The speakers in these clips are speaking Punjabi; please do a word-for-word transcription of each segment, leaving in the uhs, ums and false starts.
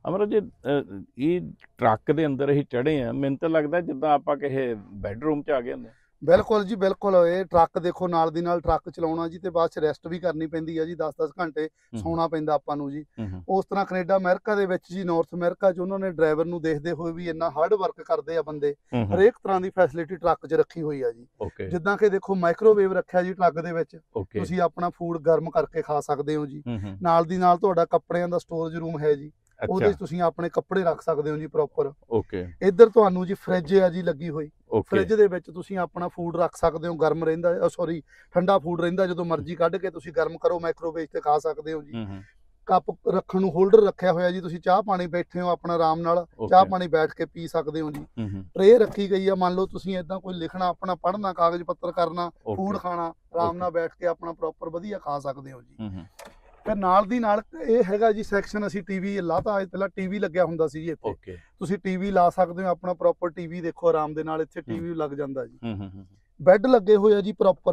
ਅਮਰ ਜੀ ਇਹ ਟਰੱਕ ਦੇ ਅੰਦਰ ਅਸੀਂ ਚੜੇ ਆ, ਮੈਨੂੰ ਤਾਂ ਲੱਗਦਾ ਜਿੱਦਾਂ ਆਪਾਂ ਕਿਸੇ ਬੈਡਰੂਮ 'ਚ ਆ ਗਏ ਹੁੰਦੇ। बिल्कुल जी बिल्कुल। ये ट्रक देखो नाल दी नाल ट्रक चलाउणा जी ते बाद च रेस्ट भी करनी पैंदी है जी, दस दस घंटे सौना पैंदा आपां नूं जी। उस तरह कनेडा अमेरिका दे विच जी नॉर्थ अमेरिका च उन्होंने ड्राइवर नूं देखदे होए भी इन्ना हार्ड वर्क करदे आ बंदे, हरेक तरह दी फैसिलिटी ट्रक च रखी हुई है जी। जिद्दां कि देखो माइक्रोवेव रखिया जी ट्रक दे विच, तुसीं अपना फूड गर्म करके खा सकदे हो जी। नाल दी नाल तुहाडा कपड़ियां दा स्टोरेज रूम है जी, ਉਹਦੇ ਵਿੱਚ ਤੁਸੀਂ ਆਪਣੇ ਕੱਪੜੇ ਰੱਖ ਸਕਦੇ ਹੋ ਜੀ ਪ੍ਰੋਪਰ। ਓਕੇ। ਇੱਧਰ ਤੁਹਾਨੂੰ ਜੀ ਫ੍ਰਿਜ ਆ ਜੀ ਲੱਗੀ ਹੋਈ, ਫ੍ਰਿਜ ਦੇ ਵਿੱਚ ਤੁਸੀਂ ਆਪਣਾ ਫੂਡ ਰੱਖ ਸਕਦੇ ਹੋ, ਗਰਮ ਰਹਿੰਦਾ ਸੌਰੀ ਠੰਡਾ ਫੂਡ ਰਹਿੰਦਾ, ਜਦੋਂ ਮਰਜ਼ੀ ਕੱਢ ਕੇ ਤੁਸੀਂ ਗਰਮ ਕਰੋ ਮਾਈਕ੍ਰੋਵੇਵ ਤੇ ਖਾ ਸਕਦੇ ਹੋ ਜੀ। ਕੱਪ ਰੱਖਣ ਨੂੰ ਹੋਲਡਰ ਰੱਖਿਆ ਹੋਇਆ ਜੀ, ਤੁਸੀਂ ਚਾਹ ਪਾਣੀ ਬੈਠੇ ਹੋ ਆਪਣਾ ਆਰਾਮ ਨਾਲ ਚਾਹ ਪਾਣੀ ਬੈਠ ਕੇ ਪੀ ਸਕਦੇ ਹੋ ਜੀ। ਟਰੇ ਰੱਖੀ ਗਈ ਆ, ਮੰਨ ਲਓ ਤੁਸੀਂ ਇਦਾਂ ਕੋਈ ਲਿਖਣਾ ਆਪਣਾ ਪੜ੍ਹਨਾ ਕਾਗਜ਼ ਪੱਤਰ ਕਰਨਾ ਫੂਡ ਖਾਣਾ ਆਰਾਮ ਨਾਲ ਬੈਠ ਕੇ ਆਪਣਾ ਪ੍ਰੋਪਰ ਵਧੀਆ ਖਾ ਸਕਦੇ ਹੋ ਜੀ। ਫਿਰ ਨਾਲ ਦੀ ਨਾਲ ਇਹ ਹੈਗਾ ਜੀ ਸੈਕਸ਼ਨ, ਅਸੀਂ ਟੀਵੀ ਲਾਤਾ, ਪਹਿਲਾਂ ਟੀਵੀ ਲੱਗਿਆ ਹੁੰਦਾ ਸੀ ਜੀ ਇੱਥੇ, ਤੁਸੀਂ ਟੀਵੀ ਲਾ ਸਕਦੇ ਹੋ ਆਪਣਾ ਪ੍ਰੋਪਰ ਟੀਵੀ ਦੇਖੋ ਆਰਾਮ ਦੇ ਨਾਲ, ਇੱਥੇ ਟੀਵੀ ਲੱਗ ਜਾਂਦਾ ਜੀ। ਬੈੱਡ ਲੱਗੇ ਹੋਏ ਆ ਜੀ ਪ੍ਰੋਪਰ,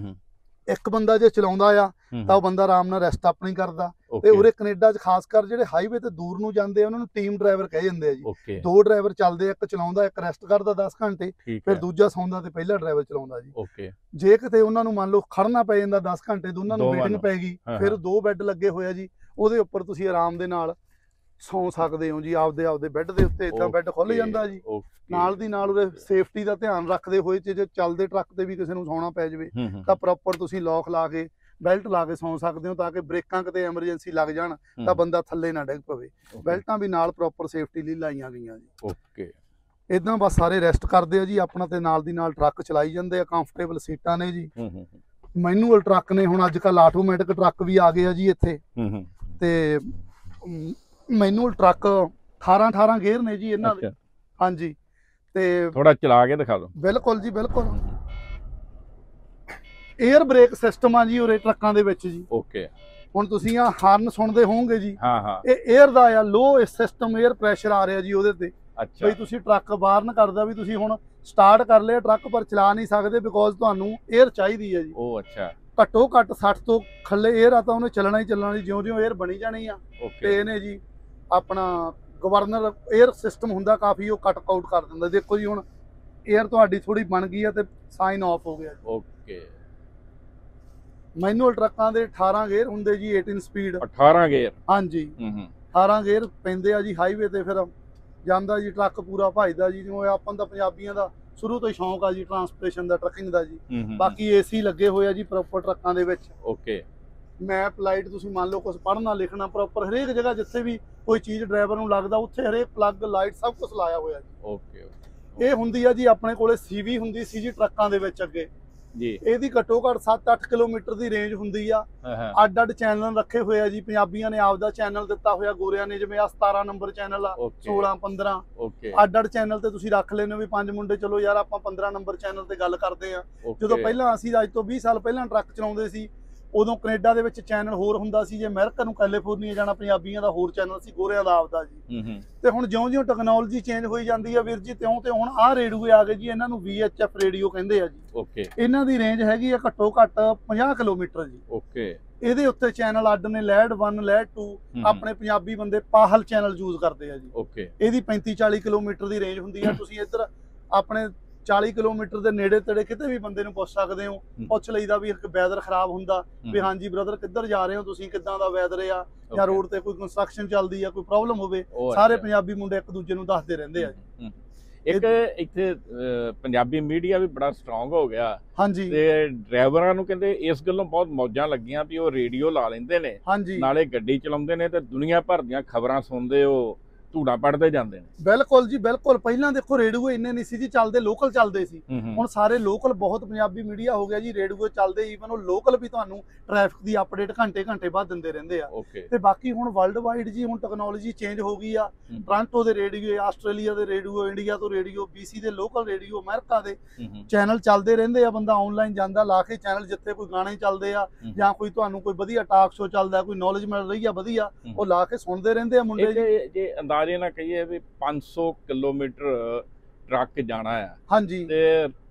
ਇੱਕ ਬੰਦਾ ਜੇ ਚਲਾਉਂਦਾ ਆ ਤਾਂ ਉਹ ਬੰਦਾ ਆਰਾਮ ਨਾਲ ਰੈਸਟ ਆਪਣੀ ਕਰਦਾ। ਤੇ ਉਰੇ ਕੈਨੇਡਾ 'ਚ ਖਾਸ ਕਰ ਜਿਹੜੇ ਹਾਈਵੇ ਤੇ ਦੂਰ ਨੂੰ ਜਾਂਦੇ ਆ ਉਹਨਾਂ ਨੂੰ ਟੀਮ ਡਰਾਈਵਰ ਕਹੇ ਜਾਂਦੇ ਆ ਜੀ। ਦੋ ਡਰਾਈਵਰ ਚੱਲਦੇ, ਇੱਕ ਚਲਾਉਂਦਾ ਇੱਕ ਰੈਸਟ ਕਰਦਾ ਦਸ ਘੰਟੇ, ਫਿਰ ਦੂਜਾ ਸੌਂਦਾ ਤੇ ਪਹਿਲਾ ਡਰਾਈਵਰ ਚਲਾਉਂਦਾ ਜੀ। ਜੇ ਕਿਤੇ ਉਹਨਾਂ ਨੂੰ ਮੰਨ ਲਓ ਖੜਨਾ ਪੈ ਜਾਂਦਾ ਦਸ ਘੰਟੇ, ਦੋਨਾਂ ਨੂੰ ਵੇਟਿੰਗ ਪੈ ਗਈ, ਫਿਰ ਦੋ ਬੈੱਡ ਲੱਗੇ ਹੋਏ ਆ ਜੀ, ਉਹਦੇ ਉੱਪਰ ਤੁਸੀਂ ਆਰਾਮ ਦੇ ਨਾਲ ਸੌਂ ਸਕਦੇ ਹੋ ਜੀ। ਆਪਦੇ ਆਪਦੇ ਬੈੱਡ ਦੇ ਉੱਤੇ ਇਦਾਂ ਬੈੱਡ ਖੁੱਲ ਜਾਂਦਾ ਜੀ। ਨਾਲ ਦੀ ਨਾਲ ਉਹਦੇ ਸੇਫਟੀ ਦਾ ਧਿਆਨ ਰੱਖਦੇ ਹੋਏ ਜੇ ਚੱਲਦੇ ਟਰੱਕ ਤੇ ਵੀ ਕਿਸੇ ਨੂੰ ਸੌਣਾ ਪੈ ਜਾਵੇ ਤਾਂ ਪ੍ਰੋਪਰ ਤੁਸੀਂ ਲੌਕ ਲਾ ਕੇ ਬੈਲਟ ਲਾ ਕੇ ਸੌਂ ਸਕਦੇ ਹੋ, ਤਾਂ ਕਿ ਬ੍ਰੇਕਾਂ ਕਿਤੇ ਐਮਰਜੈਂਸੀ ਲੱਗ ਜਾਣ ਤਾਂ ਬੰਦਾ ਥੱਲੇ ਨਾ ਡਿੱਗ ਪਵੇ। ਬੈਲਟਾਂ ਵੀ ਨਾਲ ਪ੍ਰੋਪਰ ਸੇਫਟੀ ਲਈ ਲਾਈਆਂ ਗਈਆਂ ਜੀ। ਓਕੇ। ਇਦਾਂ ਬਸ ਸਾਰੇ ਰੈਸਟ ਕਰਦੇ ਆ ਜੀ ਆਪਣਾ, ਤੇ ਨਾਲ ਦੀ ਨਾਲ ਟਰੱਕ ਚਲਾਈ ਜਾਂਦੇ ਆ। ਕੰਫਰਟੇਬਲ ਸੀਟਾਂ ਨੇ ਜੀ। ਮੈਨੂਅਲ ਟਰੱਕ ਨੇ, ਹੁਣ ਅੱਜ ਕੱਲ੍ਹ ਆਟੋਮੈਟਿਕ ਟਰੱਕ ਵੀ ਆ ਗਏ ਆ ਜੀ ਇੱਥੇ। ਤੇ ਮੈਨੂਅਲ ਟਰੱਕ ਅਠਾਰਾਂ ਅਠਾਰਾਂ ਗੇਅਰ ਨੇ ਜੀ ਇਹਨਾਂ ਦੇ। ਹਾਂਜੀ, ਤੇ ਥੋੜਾ ਚਲਾ ਕੇ ਦਿਖਾ ਦਿਓ। ਬਿਲਕੁਲ ਜੀ ਬਿਲਕੁਲ। 에ਅਰ ਬ੍ਰੇਕ ਸਿਸਟਮ ਆ ਜੀ ਉਰੇ ਟਰੱਕਾਂ ਦੇ ਵਿੱਚ ਜੀ। ਓਕੇ। ਹੁਣ ਤੁਸੀਂ ਆ ਹਾਰਨ ਸੁਣਦੇ ਹੋਵੋਗੇ ਜੀ। ਹਾਂ ਹਾਂ। ਇਹ 에ਅਰ ਦਾ ਆ, ਲੋ ਸਿਸਟਮ 에ਅਰ ਪ੍ਰੈਸ਼ਰ ਆ ਰਿਹਾ ਜੀ ਉਹਦੇ ਤੇ। ਅੱਛਾ। ਬਈ ਤੁਸੀਂ ਟਰੱਕ ਬਾਹਰ ਨਾ ਕਰਦਾ ਵੀ ਤੁਸੀਂ ਹੁਣ ਸਟਾਰਟ ਕਰ ਲਿਆ ਟਰੱਕ, ਪਰ ਚਲਾ ਨਹੀਂ ਸਕਦੇ ਬਿਕੋਜ਼ ਤੁਹਾਨੂੰ 에ਅਰ ਚਾਹੀਦੀ ਹੈ ਜੀ। ਉਹ ਅੱਛਾ। ਘੱਟੋ ਘੱਟ ਸੱਠ ਤੋਂ ਥੱਲੇ 에ਅਰ ਆ ਤਾਂ ਉਹਨੇ ਚੱਲਣਾ ਹੀ ਚੱਲਣਾ ਜੀ, ਜਿਉਂ ਜਿਉਂ 에ਅਰ ਬਣੀ ਜਾਣੀ ਆ। ਤੇ ਇਹਨੇ ਜੀ ਆਪਣਾ ਗਵਰਨਰ 에ਅਰ ਸਿਸਟਮ ਹੁੰਦਾ ਕਾਫੀ, ਉਹ ਕੱਟ ਆਊਟ ਕਰ ਦਿੰਦਾ। ਦੇਖੋ ਜੀ ਹੁਣ 에ਅਰ ਤੁਹਾਡੀ ਥੋੜੀ ਬਣ ਗਈ ਆ ਤੇ ਸਾਈਨ ਆਫ ਹੋ ਗਿਆ। ਓਕੇ। ਮੈਨੂਅਲ ਟਰੱਕਾਂ ਦੇ ਅਠਾਰਾਂ ਗੇਅਰ ਹੁੰਦੇ ਜੀ, ਅਠਾਰਾਂ ਸਪੀਡ। ਅਠਾਰਾਂ ਗੇਅਰ? ਹਾਂਜੀ, ਅਠਾਰਾਂ ਗੇਅਰ ਪੈਂਦੇ ਆ ਜੀ ਹਾਈਵੇ ਤੇ। ਫਿਰ ਜਾਂਦਾ ਜੀ ਟਰੱਕ ਪੂਰਾ ਭਜਦਾ ਜੀ, ਜਿਵੇਂ ਆਪਾਂ ਦਾ ਪੰਜਾਬੀਆਂ ਦਾ ਸ਼ੁਰੂ ਤੋਂ ਹੀ ਸ਼ੌਂਕ ਆ ਜੀ ਟਰਾਂਸਪੋਰਟੇਸ਼ਨ ਦਾ, ਟਰੱਕਿੰਗ ਦਾ ਜੀ। ਬਾਕੀ ਏਸੀ ਲੱਗੇ ਹੋਏ ਆ ਜੀ ਪ੍ਰੋਪਰ ਟਰੱਕਾਂ ਦੇ ਵਿੱਚ। ਓਕੇ। ਮੈਪ ਲਾਈਟ, ਤੁਸੀਂ ਮੰਨ ਲਓ ਕੁਝ ਪੜ੍ਹਨਾ ਲਿਖਣਾ ਪ੍ਰੋਪਰ ਹਰੇਕ ਜਗ੍ਹਾ ਜਿੱਥੇ ਵੀ ਕੋਈ ਚੀਜ਼ ਡਰਾਈਵਰ ਨੂੰ ਲੱਗਦਾ ਉੱਥੇ ਹਰੇਕ ਪਲੱਗ ਲਾਈਟ ਸਭ ਕੁਝ ਲਾਇਆ ਹੋਇਆ ਜੀ। ਓਕੇ। ਇਹ ਹੁੰਦੀ ਆ ਜੀ ਆਪਣੇ ਕੋਲੇ ਸੀਵੀ ਹੁੰਦੀ ਸੀ ਜੀ ਟਰੱਕਾਂ ਦੇ ਵਿੱਚ ਅੱਗੇ ਜੀ। ਇਹਦੀ ਘੱਟੋ ਘੱਟ ਸੱਤ ਅੱਠ ਕਿਲੋਮੀਟਰ ਦੀ ਰੇਂਜ ਹੁੰਦੀ ਆ। ਅੱਡ ਅੱਡ ਚੈਨਲ ਰੱਖੇ ਹੋਏ ਆ ਜੀ, ਪੰਜਾਬੀਆਂ ਨੇ ਆਪਦਾ ਚੈਨਲ ਦਿੱਤਾ ਹੋਇਆ, ਗੋਰਿਆਂ ਨੇ ਜਿਵੇਂ ਆ ਸਤਾਰਾਂ ਨੰਬਰ ਚੈਨਲ ਆ, ਸੋਲਾਂ ਪੰਦਰਾਂ ਅੱਡ ਅੱਡ ਚੈਨਲ ਤੇ ਤੁਸੀਂ ਰੱਖ ਲੈਣੇ ਵੀ ਪੰਜ ਮੁੰਡੇ ਚਲੋ ਯਾਰ ਆਪਾਂ ਪੰਦਰਾਂ ਨੰਬਰ ਚੈਨਲ ਤੇ ਗੱਲ ਕਰਦੇ ਆ। ਜਦੋਂ ਪਹਿਲਾਂ ਅਸੀਂ ਅੱਜ ਤੋਂ ਵੀਹ ਸਾਲ ਪਹਿਲਾਂ ਟਰੱਕ ਚਲਾਉਂਦੇ ਸੀ ਉਦੋਂ ਕੈਨੇਡਾ ਦੇ ਵਿੱਚ ਚੈਨਲ ਹੋਰ ਹੁੰਦਾ ਸੀ। ਜੇ ਅਮਰੀਕਾ ਨੂੰ ਕੈਲੀਫੋਰਨੀਆ ਜਾਣਾ ਪੰਜਾਬੀਆਂ ਦਾ ਹੋਰ ਚੈਨਲ ਸੀ, ਗੋਰਿਆਂ ਦਾ ਆਪਦਾ ਜੀ। ਤੇ ਹੁਣ ਜਿਉਂ ਜਿਉਂ ਟੈਕਨੋਲੋਜੀ ਚੇਂਜ ਹੋਈ ਜਾਂਦੀ ਆ ਵੀਰ ਜੀ, ਤਿਉਂ ਤੇ ਹੁਣ ਆਹ ਰੇਡੀਓ ਆ ਗਏ ਜੀ, ਇਹਨਾਂ ਨੂੰ ਵੀ ਐਚ ਐਫ ਰੇਡੀਓ ਕਹਿੰਦੇ ਆ ਜੀ। ਓਕੇ। ਇਹਨਾਂ ਦੀ ਰੇਂਜ ਹੈਗੀ ਆ ਘੱਟੋ ਘੱਟ ਪੰਜਾਹ ਕਿਲੋਮੀਟਰ ਜੀ। ਓਕੇ। ਇਹਦੇ ਉੱਤੇ ਚੈਨਲ ਅੱਡ ਨੇ, ਲੈਡ ਵਨ ਲੈਡ ਟੂ। ਆਪਣੇ ਪੰਜਾਬੀ ਬੰਦੇ ਪਾਹਲ ਚੈਨਲ ਯੂਜ਼ ਕਰਦੇ ਆ ਜੀ। ਓਕੇ। ਇਹਦੀ ਪੈਂਤੀ ਚਾਲੀ ਕਿਲੋਮੀਟਰ ਦੀ ਰੇਂਜ ਹੁੰਦੀ ਆ। ਤੁਸੀਂ ਇੱਧਰ ਆਪਣੇ ਚਾਲੀ ਕਿਲੋਮੀਟਰ ਦੇ ਨੇੜੇ ਤੇੜੇ ਕਿਤੇ ਵੀ ਬੰਦੇ ਨੂੰ ਪੁੱਛ ਸਕਦੇ ਹੋ, ਪੁੱਛ ਲਈਦਾ ਵੀ ਵੈਦਰ ਖਰਾਬ ਹੁੰਦਾ ਵੀ ਹਾਂਜੀ ਬ੍ਰਦਰ ਕਿੱਧਰ ਜਾ ਰਹੇ ਹੋ ਤੁਸੀਂ, ਕਿੱਦਾਂ ਦਾ ਵੈਦਰ ਆ, ਜਾਂ ਰੋਡ ਤੇ ਕੋਈ ਕੰਸਟਰਕਸ਼ਨ ਚੱਲਦੀ ਆ, ਕੋਈ ਪ੍ਰੋਬਲਮ ਹੋਵੇ, ਸਾਰੇ ਪੰਜਾਬੀ ਮੁੰਡੇ ਇੱਕ ਦੂਜੇ ਨੂੰ ਦੱਸਦੇ ਰਹਿੰਦੇ ਆ ਜੀ। ਇੱਕ ਇੱਥੇ ਪੰਜਾਬੀ ਮੀਡੀਆ ਵੀ ਬੜਾ ਸਟਰੋਂਗ ਹੋ ਗਿਆ। ਹਾਂਜੀ। ਤੇ ਡਰਾਈਵਰਾਂ ਨੂੰ ਕਹਿੰਦੇ ਇਸ ਗੱਲੋਂ ਬਹੁਤ ਮੌਜਾਂ ਲੱਗੀਆਂ ਵੀ ਉਹ ਰੇਡੀਓ ਲਾ ਲੈਂਦੇ ਨੇ, ਨਾਲੇ ਗੱਡੀ ਚਲਾਉਂਦੇ ਨੇ ਤੇ ਦੁਨੀਆ ਭਰ ਦੀਆਂ ਖਬਰਾਂ ਸੁਣਦੇ ਉਹ ਧੂੜਾ ਪੜਦੇ ਜਾਂਦੇ ਨੇ। ਬਿਲਕੁਲ ਜੀ ਬਿਲਕੁਲ। ਪਹਿਲਾਂ ਦੇਖੋ ਰੇਡੀਓ ਇੰਨੇ ਨਹੀਂ ਸੀ ਜੀ ਚੱਲਦੇ, ਲੋਕਲ ਚੱਲਦੇ ਸੀ। ਹੁਣ ਸਾਰੇ ਲੋਕਲ ਬਹੁਤ ਪੰਜਾਬੀ ਮੀਡੀਆ ਹੋ ਗਿਆ ਜੀ, ਰੇਡੀਓ ਚੱਲਦੇ, ਈਵਨ ਉਹ ਲੋਕਲ ਵੀ ਤੁਹਾਨੂੰ ਟ੍ਰੈਫਿਕ ਦੀ ਅਪਡੇਟ ਘੰਟੇ ਘੰਟੇ ਬਾਅਦ ਦਿੰਦੇ ਰਹਿੰਦੇ ਆ। ਤੇ ਬਾਕੀ ਹੁਣ ਵਰਲਡ ਵਾਈਡ ਜੀ ਹੁਣ ਟੈਕਨੋਲੋਜੀ ਚੇਂਜ ਹੋ ਗਈ ਆ। ਟੋਰਾਂਟੋ ਦੇ ਰੇਡੀਓ, ਆਸਟ੍ਰੇਲੀਆ ਦੇ ਰੇਡੀਓ, ਇੰਡੀਆ ਤੋਂ ਰੇਡੀਓ, ਬੀਸੀ ਦੇ ਲੋਕਲ ਰੇਡੀਓ, ਅਮਰੀਕਾ ਦੇ ਚੈਨਲ ਚੱਲਦੇ ਰਹਿੰਦੇ ਆ। ਬੰਦਾ ਆਨਲਾਈਨ ਜਾਂਦਾ ਲਾ ਕੇ ਚੈਨਲ, ਜਿੱਥੇ ਕੋਈ ਗਾਣੇ ਚੱਲਦੇ ਆ ਜਾਂ ਕੋਈ ਤੁਹਾਨੂੰ ਕੋਈ ਵਧੀਆ ਟਾਕ ਸ਼ੋ ਚੱਲਦਾ, ਕੋਈ ਨੌਲੇਜ ਮਿਲ ਰਹੀ ਆ ਵਧੀਆ, ਉਹ ਲਾ ਕੇ ਸੁਣਦੇ ਰਹਿੰਦੇ ਆ ਮੁੰਡੇ ਜੀ। ਅੰਦਾਜ਼ੇ ਨਾਲ ਕਹੀਏ ਵੀ ਪੰਜ ਸੌ ਕਿਲੋਮੀਟਰ ਟਰੱਕ ਜਾਣਾ ਆ। ਹਾਂਜੀ। ਤੇ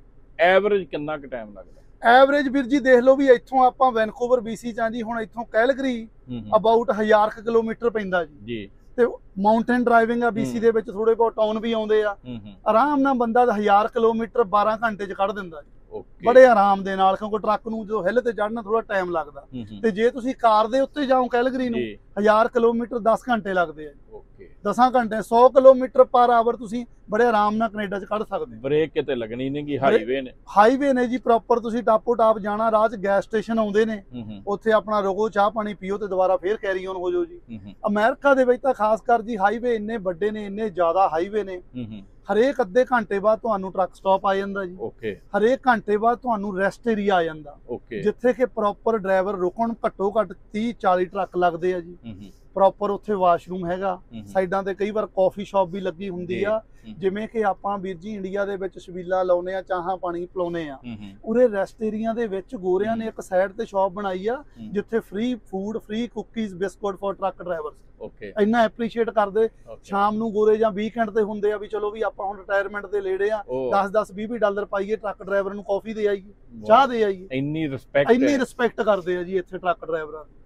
ਐਵਰੇਜ ਕਿੰਨਾ ਕੁ ਟਾਈਮ ਲੱਗਦਾ? ਐਵਰੇਜ ਵੀਰ ਜੀ ਦੇਖ ਲਓ ਵੀ ਇੱਥੋਂ ਆਪਾਂ ਵੈਨਕੂਵਰ ਬੀਸੀ ਚ ਆ ਜੀ, ਹੁਣ ਇੱਥੋਂ ਕੈਲਗਰੀ ਅਬਾਊਟ ਹਜ਼ਾਰ ਕਿਲੋਮੀਟਰ ਪੈਂਦਾ ਜੀ। ਤੇ ਮਾਊਂਟੇਨ ਡਰਾਈਵਿੰਗ ਆ ਬੀਸੀ ਦੇ ਵਿੱਚ, ਥੋੜੇ ਬਹੁਤ ਟਾਊਨ ਵੀ ਆਉਂਦੇ ਆ, ਆਰਾਮ ਨਾਲ ਬੰਦਾ ਹਜ਼ਾਰ ਕਿਲੋਮੀਟਰ ਬਾਰਾਂ ਘੰਟੇ ਚ ਕੱਢ ਦਿੰਦਾ ਜੀ, ਬੜੇ ਆਰਾਮ ਦੇ ਨਾਲ, ਕਿਉਂਕਿ ਟਰੱਕ ਨੂੰ ਜੋ ਹਿੱਲ ਤੇ ਚੜ੍ਹਨਾ ਥੋੜਾ ਟਾਈਮ ਲੱਗਦਾ। ਤੇ ਜੇ ਤੁਸੀਂ ਕਾਰ ਦੇ ਉੱਤੇ ਜਾਓ ਕੈਲਗਰੀ ਨੂੰ, ਹਜ਼ਾਰ ਕਿਲੋਮੀਟਰ ਦਸ ਘੰਟੇ ਲੱਗਦੇ ਆ ਜੀ, ਦਸਾਂ ਘੰਟੇ ਸੌ ਕਿਲੋਮੀਟਰ ਪਰ ਆਵਰ ਤੁਸੀਂ ਬੜੇ ਆਰਾਮ ਨਾਲ ਕੈਨੇਡਾ ਚ ਕੱਢ ਸਕਦੇ ਹੋ। ਬ੍ਰੇਕ ਕਿਤੇ ਲੱਗਣੀ ਨਹੀਂ ਗੀ, ਹਾਈਵੇ ਨੇ ਹਾਈਵੇ ਨੇ ਜੀ ਪ੍ਰੋਪਰ, ਤੁਸੀਂ ਟਾਪੋ ਟਾਪ ਜਾਣਾ, ਰਾਹ ਚ ਗੈਸ ਸਟੇਸ਼ਨ ਆਉਂਦੇ ਨੇ, ਉੱਥੇ ਆਪਣਾ ਰੁਕੋ, ਚਾਹ ਪਾਣੀ ਪੀਓ ਤੇ ਦੁਬਾਰਾ ਫੇਰ ਕੈਰੀ ਔਨ ਹੋ ਜਾਓ ਜੀ। ਅਮਰੀਕਾ ਦੇ ਵਿੱਚ ਤਾਂ ਖਾਸ ਕਰ ਜੀ ਹਾਈਵੇ ਇੰਨੇ ਵੱਡੇ ਨੇ, ਇੰਨੇ ਜ਼ਿਆਦਾ ਹਾਈਵੇ ਨੇ, ਹਰੇਕ ਅੱਧੇ ਘੰਟੇ ਬਾਅਦ ਤੁਹਾਨੂੰ ਟਰੱਕ ਸਟਾਪ ਆ ਜਾਂਦਾ ਜੀ, ਓਕੇ, ਹਰੇਕ ਘੰਟੇ ਬਾਅਦ ਤੁਹਾਨੂੰ ਰੈਸਟ ਏਰੀਆ ਆ ਜਾਂਦਾ, ਓਕੇ, ਜਿੱਥੇ ਕਿ ਪ੍ਰੋਪਰ ਡਰਾਈਵਰ ਰੁਕਣ, ਘੱਟੋ ਘੱਟ ਤੀਹ ਚਾਲੀ ਟਰੱਕ ਲੱਗਦੇ ਆ ਜੀ, ਪ੍ਰੋਪਰ ਉੱਥੇ ਵਾਸ਼ਰੂਮ ਹੈਗਾ, ਸਾਈਡਾਂ ਤੇ ਕਈ ਵਾਰ ਕਾਫੀ ਸ਼ਾਪ ਵੀ ਲੱਗੀ ਹੁੰਦੀ ਆ, ਜਿਵੇਂ ਕਿ ਆਪਾਂ ਵੀਰ ਜੀ ਇੰਡੀਆ ਦੇ ਵਿੱਚ ਛਬੀਲਾ ਲਾਉਨੇ ਆ, ਚਾਹਾਂ ਪਾਣੀ ਪਿਲਾਉਨੇ ਆ, ਉਰੇ ਰੈਸਟ ਏਰੀਆ ਦੇ ਵਿੱਚ ਗੋਰਿਆਂ ਨੇ ਇੱਕ ਸਾਈਡ ਤੇ ਸ਼ਾਪ ਬਣਾਈ ਆ, ਜਿੱਥੇ free food, free cookies, biscuit for truck drivers, okay, ਇੰਨਾ ਐਪਰੀਸ਼ੀਏਟ ਕਰਦੇ। ਸ਼ਾਮ ਨੂੰ ਗੋਰੇ ਜਾਂ ਵੀਕਐਂਡ ਤੇ ਹੁੰਦੇ ਆ ਵੀ ਚਲੋ ਵੀ ਆਪਾਂ ਹੁਣ ਰਿਟਾਇਰਮੈਂਟ ਦੇ ਨੇੜੇ ਆ, ਦਸ ਦਸ ਵੀਹ ਵੀਹ ਡਾਲਰ ਪਾਈਏ, ਟਰੱਕ ਡਰਾਈਵਰ ਨੂੰ ਕਾਫੀ ਦੇ ਆਈਏ, ਚਾਹ ਦੇ ਆਈਏ, ਇੰਨੀ ਰਿਸਪੈਕਟ ਇੰਨੀ ਰਿਸਪੈਕਟ ਕਰਦੇ ਆ ਜੀ ਇੱਥੇ ਟਰੱਕ ਡਰਾਈਵਰਾਂ ਦੀ।